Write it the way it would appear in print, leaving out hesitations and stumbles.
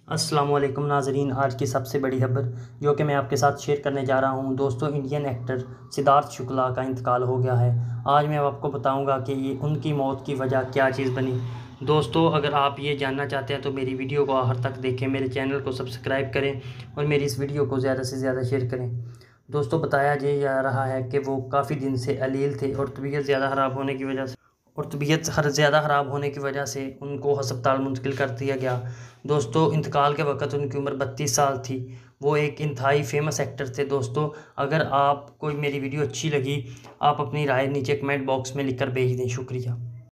अस्सलाम वालेकुम नाज़रीन, आज की सबसे बड़ी खबर जो कि मैं आपके साथ शेयर करने जा रहा हूं दोस्तों, इंडियन एक्टर सिद्धार्थ शुक्ला का इंतकाल हो गया है। आज मैं आपको बताऊंगा कि ये उनकी मौत की वजह क्या चीज़ बनी। दोस्तों, अगर आप ये जानना चाहते हैं तो मेरी वीडियो को आखिर तक देखें, मेरे चैनल को सब्सक्राइब करें और मेरी इस वीडियो को ज़्यादा से ज़्यादा शेयर करें। दोस्तों, बताया जा रहा है कि वो काफ़ी दिन से अलील थे और तबीयत ज़्यादा ख़राब होने की वजह से ज़्यादा ख़राब होने की वजह से उनको अस्पताल मुंतकिल कर दिया गया। दोस्तों, इंतकाल के वक़्त उनकी उम्र 32 साल थी। वो एक इंतहाई फेमस एक्टर थे। दोस्तों, अगर आपको मेरी वीडियो अच्छी लगी, आप अपनी राय नीचे कमेंट बॉक्स में लिख कर भेज दें। शुक्रिया।